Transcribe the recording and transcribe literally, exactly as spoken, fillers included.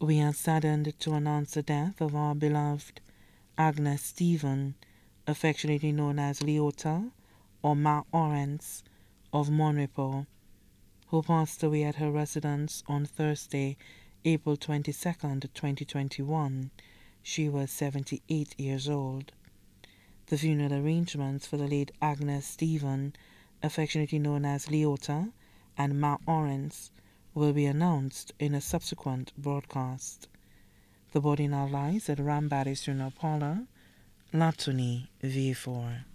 We are saddened to announce the death of our beloved Agnes Stephen, affectionately known as Leota or Ma Orens of Monrepo, who passed away at her residence on Thursday, April twenty-second, twenty twenty-one. She was seventy-eight years old. The funeral arrangements for the late Agnes Stephen, affectionately known as Leota, and Ma Orens, will be announced in a subsequent broadcast. The body now lies at Rambaris Funeral Parlor, Latuni, V four.